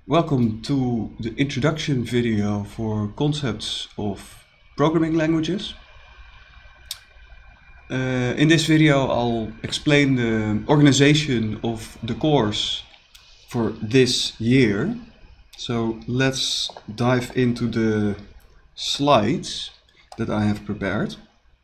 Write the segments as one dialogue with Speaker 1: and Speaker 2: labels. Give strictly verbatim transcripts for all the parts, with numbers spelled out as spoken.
Speaker 1: Welcome to the introduction video for concepts of programming languages. Uh, in this video I'll explain the organization of the course for this year. So let's dive into the slides that I have prepared.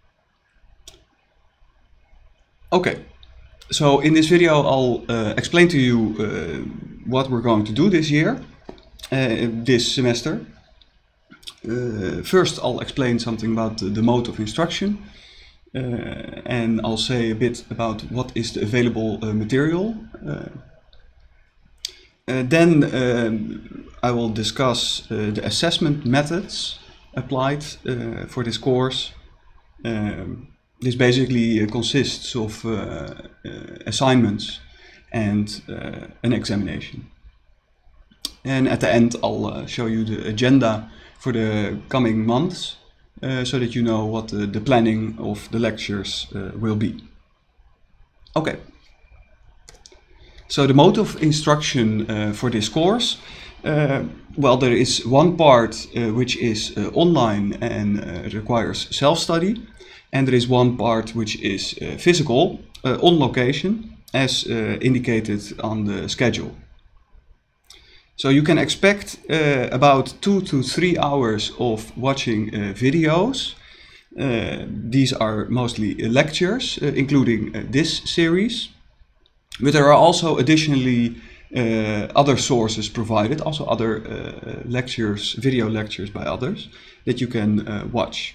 Speaker 1: Okay, so in this video I'll uh, explain to you uh, what we're going to do this year, uh, this semester. Uh, first I'll explain something about the, the mode of instruction, uh, and I'll say a bit about what is the available uh, material. Uh, uh, then um, I will discuss uh, the assessment methods applied uh, for this course. Um, This basically uh, consists of uh, uh, assignments and uh, an examination. And at the end I'll uh, show you the agenda for the coming months, uh, so that you know what the, the planning of the lectures uh, will be. Okay. So the mode of instruction uh, for this course, uh, well, there is one part uh, which is uh, online and uh, requires self-study. And there is one part which is uh, physical, uh, on location, as uh, indicated on the schedule. So you can expect uh, about two to three hours of watching uh, videos. Uh, these are mostly lectures, uh, including uh, this series. But there are also additionally uh, other sources provided, also other uh, lectures, video lectures by others, that you can uh, watch.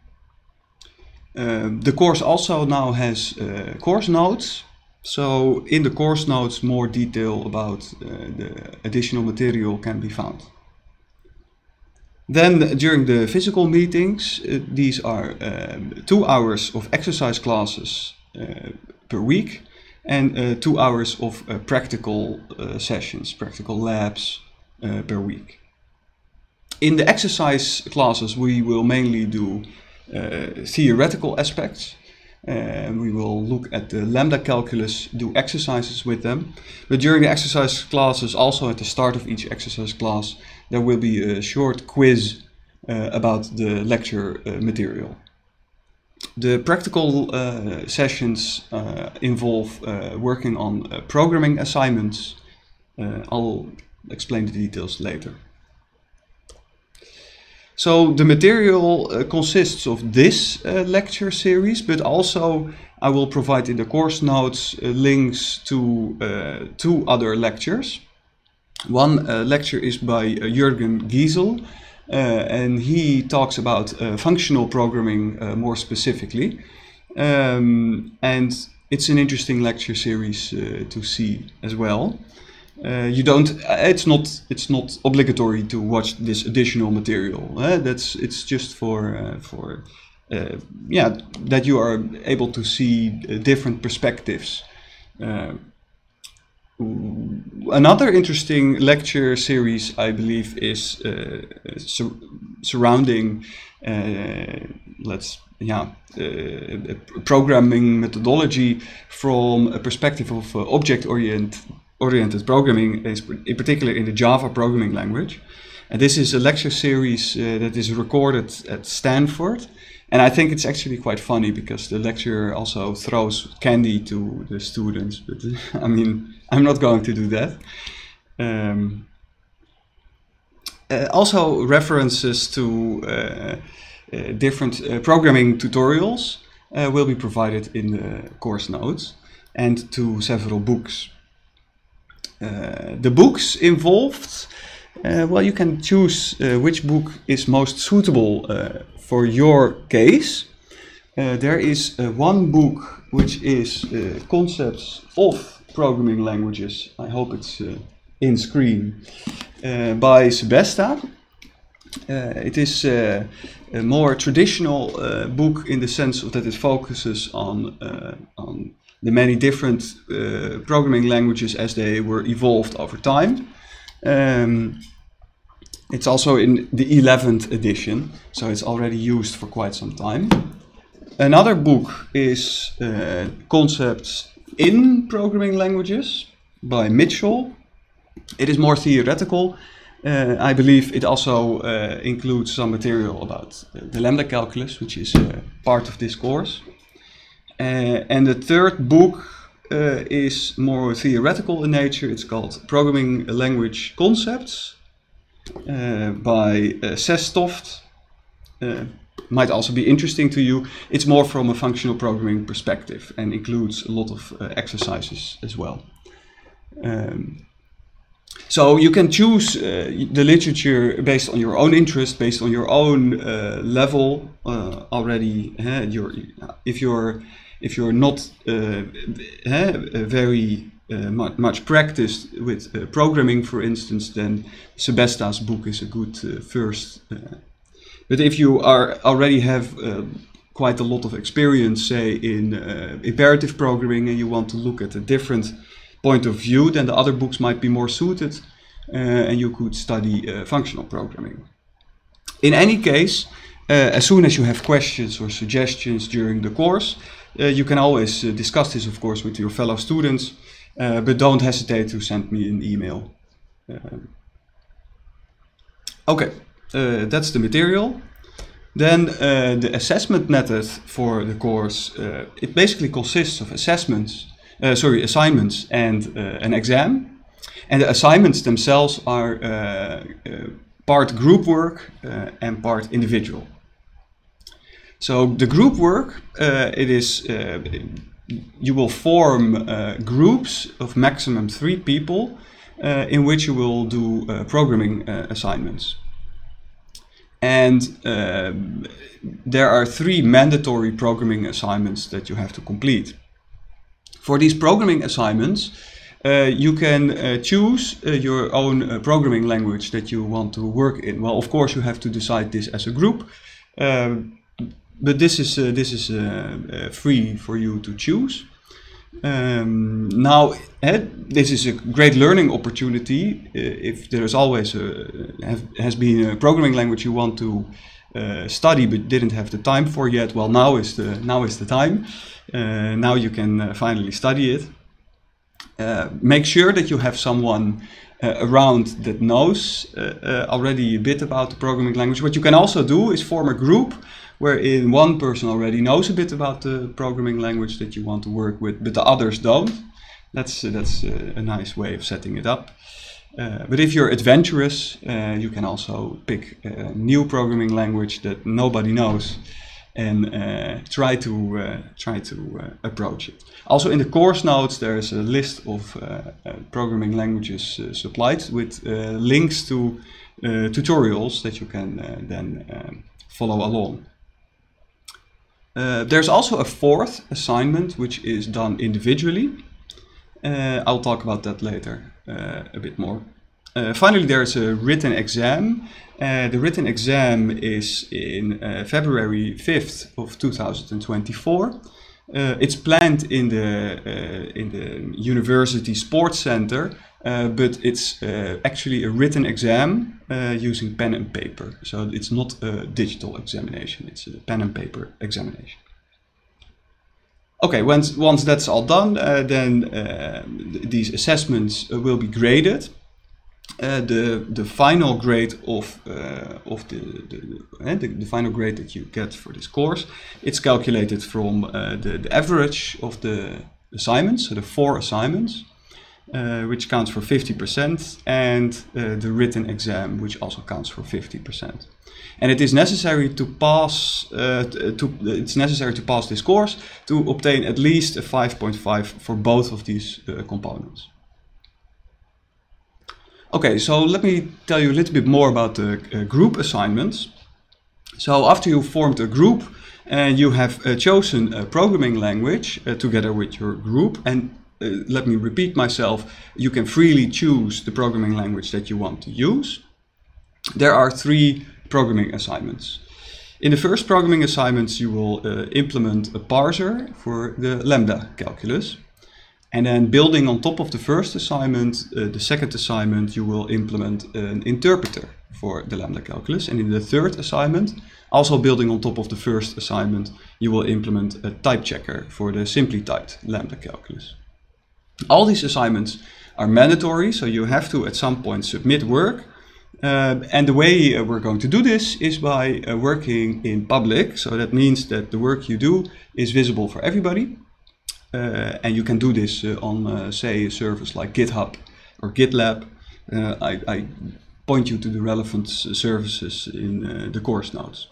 Speaker 1: Uh, the course also now has uh, course notes. So in the course notes more detail about uh, the additional material can be found. Then during the physical meetings, uh, these are um, two hours of exercise classes uh, per week and uh, two hours of uh, practical uh, sessions, practical labs uh, per week. In the exercise classes we will mainly do Uh, theoretical aspects. Uh, we will look at the lambda calculus, do exercises with them. But during the exercise classes, also at the start of each exercise class, there will be a short quiz uh, about the lecture uh, material. The practical uh, sessions uh, involve uh, working on uh, programming assignments. Uh, I'll explain the details later. So the material uh, consists of this uh, lecture series, but also I will provide in the course notes uh, links to uh, two other lectures. One uh, lecture is by uh, Jürgen Giesel, uh, and he talks about uh, functional programming uh, more specifically. Um, and it's an interesting lecture series uh, to see as well. Uh, you don't. It's not. It's not obligatory to watch this additional material. Uh, that's. It's just for uh, for uh, yeah, that you are able to see uh, different perspectives. Uh, another interesting lecture series, I believe, is uh, sur surrounding. Uh, let's yeah, uh, programming methodology from a perspective of uh, object-oriented. oriented programming, in particular in the Java programming language. And this is a lecture series uh, that is recorded at Stanford. And I think it's actually quite funny because the lecturer also throws candy to the students. But I mean, I'm not going to do that. Um, uh, also references to uh, uh, different uh, programming tutorials uh, will be provided in the course notes, and to several books. Uh, the books involved, uh, well, you can choose uh, which book is most suitable uh, for your case. Uh, there is uh, one book which is uh, Concepts of Programming Languages. I hope it's uh, in screen, uh, by Sebesta. Uh, it is uh, a more traditional uh, book in the sense of that it focuses on, uh, on the many different uh, programming languages as they were evolved over time. Um, it's also in the eleventh edition, so it's already used for quite some time. Another book is uh, Concepts in Programming Languages by Mitchell. It is more theoretical. Uh, I believe it also uh, includes some material about uh, the lambda calculus, which is uh, part of this course. Uh, and the third book uh, is more theoretical in nature. It's called Programming Language Concepts uh, by uh, Sestoft. Uh, might also be interesting to you. It's more from a functional programming perspective and includes a lot of uh, exercises as well. Um, So you can choose uh, the literature based on your own interest, based on your own uh, level uh, already. Uh, you're, if you're if you're not uh, uh, very uh, much, much practiced with uh, programming, for instance, then Sebesta's book is a good uh, first. Uh, but if you are already have uh, quite a lot of experience, say in uh, imperative programming, and you want to look at a different point of view, then the other books might be more suited, uh, and you could study uh, functional programming. In any case, uh, as soon as you have questions or suggestions during the course, uh, you can always uh, discuss this, of course, with your fellow students, uh, but don't hesitate to send me an email. Uh, okay, uh, that's the material. Then uh, the assessment method for the course, uh, it basically consists of assessments Uh, sorry, assignments and uh, an exam. And the assignments themselves are uh, uh, part group work uh, and part individual. So the group work, uh, it is, uh, you will form uh, groups of maximum three people uh, in which you will do uh, programming uh, assignments. And uh, there are three mandatory programming assignments that you have to complete. For these programming assignments, uh, you can uh, choose uh, your own uh, programming language that you want to work in. Well, of course, you have to decide this as a group, uh, but this is uh, this is uh, uh, free for you to choose. Um, now, uh, this is a great learning opportunity. Uh, if there is always a, have, has been a programming language you want to uh, study but didn't have the time for yet, well, now is the now is the time. Uh, now you can uh, finally study it. Uh, make sure that you have someone uh, around that knows uh, uh, already a bit about the programming language. What you can also do is form a group wherein one person already knows a bit about the programming language that you want to work with, but the others don't. That's, uh, that's uh, a nice way of setting it up. Uh, but if you're adventurous, uh, you can also pick a new programming language that nobody knows and uh, try to uh, try to uh, approach it. Also, in the course notes, there is a list of uh, uh, programming languages uh, supplied with uh, links to uh, tutorials that you can uh, then um, follow along. Uh, there's also a fourth assignment which is done individually. Uh, I'll talk about that later uh, a bit more. Uh, finally, there's a written exam. Uh, the written exam is in uh, February fifth of two thousand twenty-four. Uh, it's planned in the uh, in the University Sports Center, uh, but it's uh, actually a written exam uh, using pen and paper. So it's not a digital examination; it's a pen and paper examination. Okay, once once that's all done, uh, then uh, th these assessments uh, will be graded. Uh, the the final grade of uh, of the the, uh, the the final grade that you get for this course, it's calculated from uh, the the average of the assignments, so the four assignments, uh, which counts for fifty percent, and uh, the written exam, which also counts for fifty percent. And it is necessary to pass uh, to it's necessary to pass this course to obtain at least a five point five for both of these uh, components. Okay, so let me tell you a little bit more about the uh, group assignments. So after you've formed a group and you have uh, chosen a programming language uh, together with your group, and uh, let me repeat myself, you can freely choose the programming language that you want to use. There are three programming assignments. In the first programming assignments, you will uh, implement a parser for the lambda calculus. And then building on top of the first assignment, uh, the second assignment, you will implement an interpreter for the lambda calculus. And in the third assignment, also building on top of the first assignment, you will implement a type checker for the simply typed lambda calculus. All these assignments are mandatory, so you have to at some point submit work. Uh, and the way uh, we're going to do this is by uh, working in public. So that means that the work you do is visible for everybody. Uh, and you can do this uh, on, uh, say, a service like GitHub or GitLab. Uh, I, I point you to the relevant services in uh, the course notes.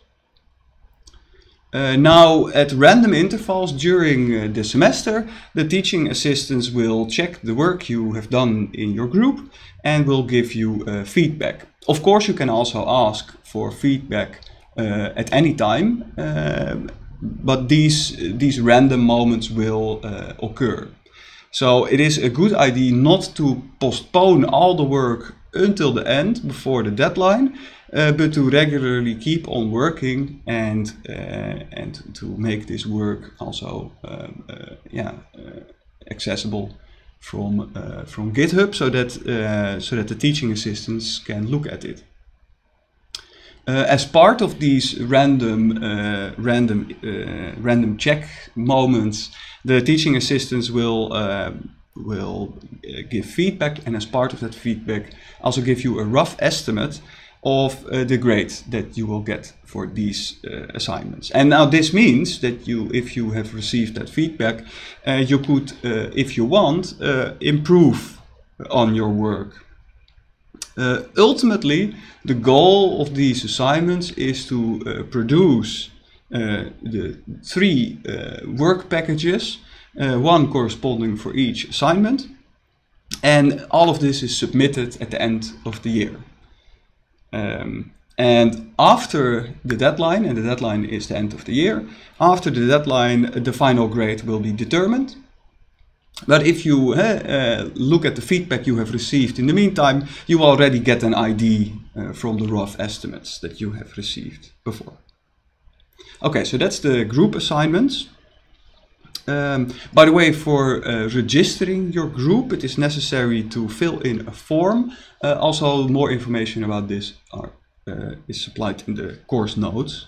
Speaker 1: Uh, now, at random intervals during uh, the semester, the teaching assistants will check the work you have done in your group and will give you uh, feedback. Of course, you can also ask for feedback uh, at any time, uh, but these, these random moments will uh, occur. So it is a good idea not to postpone all the work until the end, before the deadline, uh, but to regularly keep on working and uh, and to make this work also uh, uh, yeah uh, accessible from uh, from GitHub, so that uh, so that the teaching assistants can look at it. Uh, as part of these random uh, random uh, random check moments, the teaching assistants will uh, will uh, give feedback, and as part of that feedback also give you a rough estimate of uh, the grade that you will get for these uh, assignments. And now this means that you, if you have received that feedback, uh, you could, uh, if you want, uh, improve on your work. Uh, ultimately, the goal of these assignments is to uh, produce uh, the three uh, work packages, uh, one corresponding for each assignment, and all of this is submitted at the end of the year. Um, and after the deadline, and the deadline is the end of the year, after the deadline the final grade will be determined. But if you uh, uh, look at the feedback you have received in the meantime, you already get an idea uh, from the rough estimates that you have received before. Okay, so that's the group assignments. Um, by the way, for uh, registering your group, it is necessary to fill in a form. Uh, also, more information about this are, uh, is supplied in the course notes.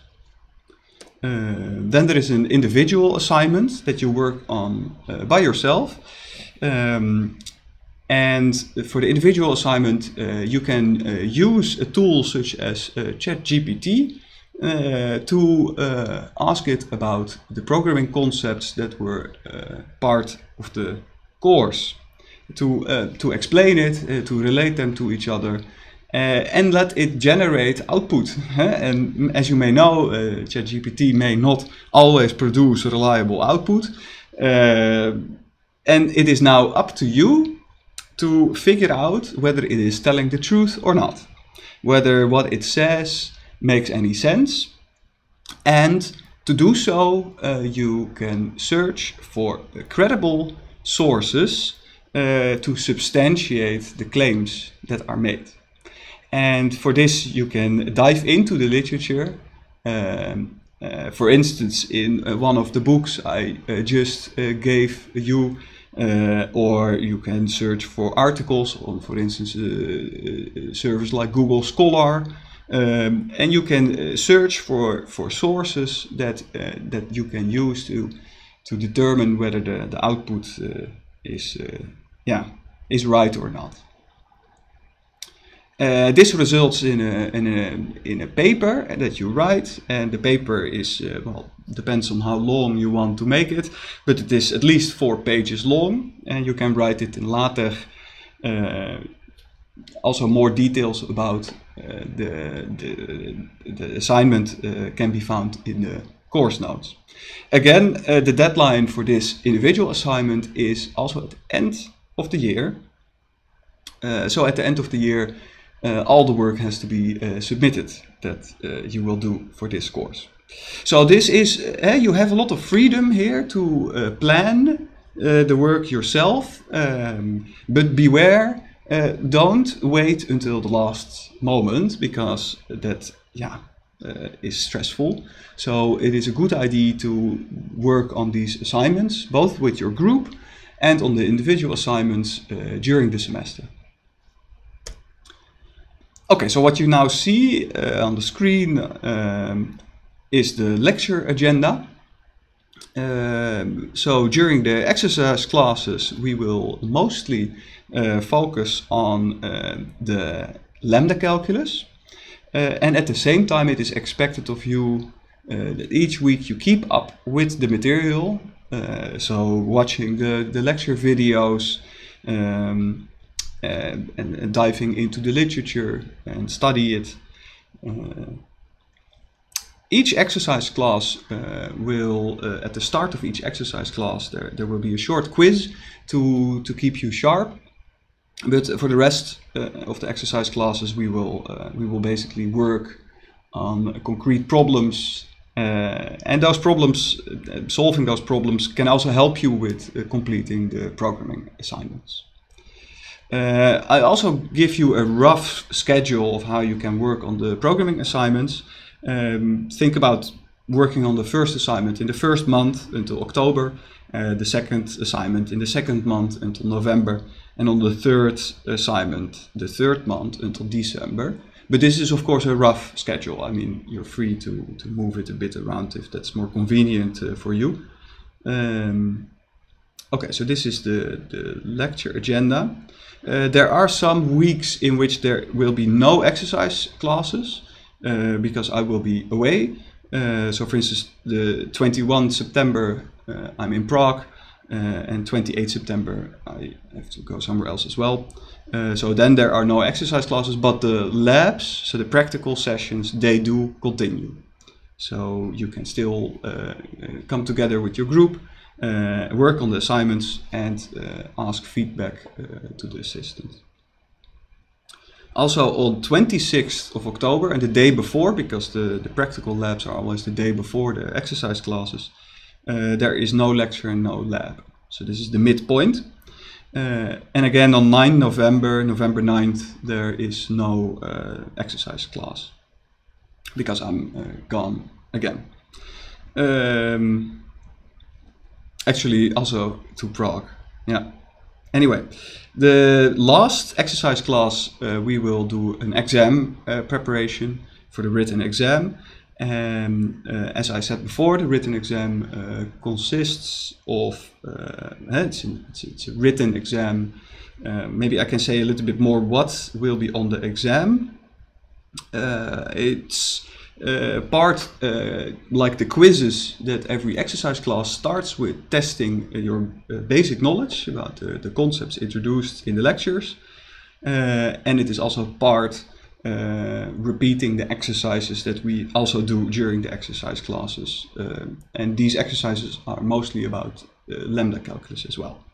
Speaker 1: Uh, then there is an individual assignment that you work on uh, by yourself. Um, and for the individual assignment, uh, you can uh, use a tool such as uh, ChatGPT Uh, to uh, ask it about the programming concepts that were uh, part of the course, to, uh, to explain it, uh, to relate them to each other, uh, and let it generate output. And as you may know, uh, ChatGPT may not always produce reliable output, uh, and it is now up to you to figure out whether it is telling the truth or not, whether what it says makes any sense. And to do so, uh, you can search for uh, credible sources uh, to substantiate the claims that are made. And for this, you can dive into the literature. Um, uh, for instance, in uh, one of the books I uh, just uh, gave you, uh, or you can search for articles on, for instance, a, a service like Google Scholar. Um, and you can uh, search for, for sources that, uh, that you can use to, to determine whether the, the output uh, is, uh, yeah, is right or not. Uh, this results in a, in, a, in a paper that you write, and the paper is, uh, well, depends on how long you want to make it, but it is at least four pages long, and you can write it in LaTeX. Uh, also more details about uh, the, the, the assignment uh, can be found in the course notes. Again, uh, the deadline for this individual assignment is also at the end of the year. Uh, so at the end of the year, uh, all the work has to be uh, submitted that uh, you will do for this course. So this is, uh, you have a lot of freedom here to uh, plan uh, the work yourself, um, but beware. Uh, don't wait until the last moment, because that yeah uh, is stressful. So it is a good idea to work on these assignments, both with your group and on the individual assignments uh, during the semester. Okay, so what you now see uh, on the screen um, is the lecture agenda. Um, so during the exercise classes, we will mostly uh, focus on uh, the lambda calculus. Uh, and at the same time, it is expected of you uh, that each week you keep up with the material. Uh, so watching the, the lecture videos, um, and, and diving into the literature and study it. Uh, each exercise class uh, will, uh, at the start of each exercise class, there, there will be a short quiz to, to keep you sharp. But for the rest uh, of the exercise classes, we will uh, we will basically work on concrete problems, uh, and those problems, uh, solving those problems, can also help you with uh, completing the programming assignments. Uh, I also give you a rough schedule of how you can work on the programming assignments. Um, think about working on the first assignment in the first month until October, uh, the second assignment in the second month until November, and on the third assignment, the third month until December. But this is of course a rough schedule. I mean, you're free to, to move it a bit around if that's more convenient uh, for you. Um, okay, so this is the, the lecture agenda. Uh, there are some weeks in which there will be no exercise classes uh, because I will be away. Uh, so for instance, the twenty-first of September uh, I'm in Prague, uh, and twenty-eighth of September I have to go somewhere else as well. Uh, so then there are no exercise classes, but the labs, so the practical sessions, they do continue. So you can still uh, come together with your group, uh, work on the assignments, and uh, ask feedback uh, to the assistant. Also on twenty-sixth of October and the day before, because the, the practical labs are always the day before the exercise classes, uh, there is no lecture and no lab. So this is the midpoint. Uh, and again on ninth of November, November ninth, there is no uh, exercise class because I'm uh, gone again. Um, actually also to Prague, yeah. Anyway, the last exercise class uh, we will do an exam uh, preparation for the written exam. And uh, as I said before, the written exam uh, consists of, uh, it's, a, it's, a, it's a written exam. Uh, maybe I can say a little bit more what will be on the exam. Uh, it's uh, part uh, like the quizzes that every exercise class starts with testing your uh, basic knowledge about uh, the concepts introduced in the lectures. Uh, and it is also part Uh, repeating the exercises that we also do during the exercise classes. Uh, and these exercises are mostly about uh, lambda calculus as well.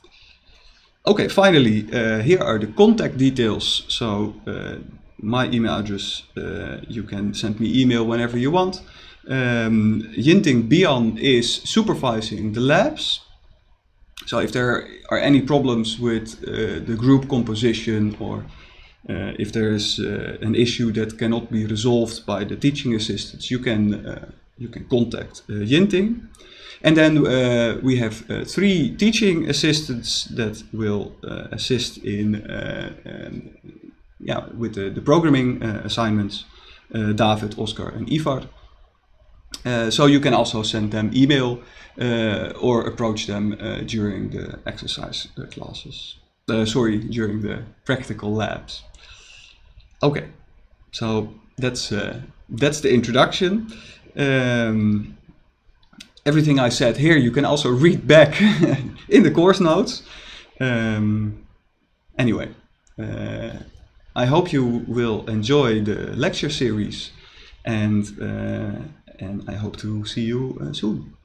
Speaker 1: Okay, finally, uh, here are the contact details. So uh, my email address, uh, you can send me email whenever you want. Um, Yinting Bian is supervising the labs. So if there are any problems with uh, the group composition, or Uh, if there is uh, an issue that cannot be resolved by the teaching assistants, you can uh, you can contact uh, Yinting. And then uh, we have uh, three teaching assistants that will uh, assist in uh, um, yeah with the, the programming uh, assignments, uh, David, Oscar, and Ivar. Uh, so you can also send them email uh, or approach them uh, during the exercise uh, classes. Uh, sorry, during the practical labs. Okay, so that's uh, that's the introduction. Um, everything I said here you can also read back in the course notes. Um, anyway, uh, I hope you will enjoy the lecture series, and uh, and I hope to see you uh, soon.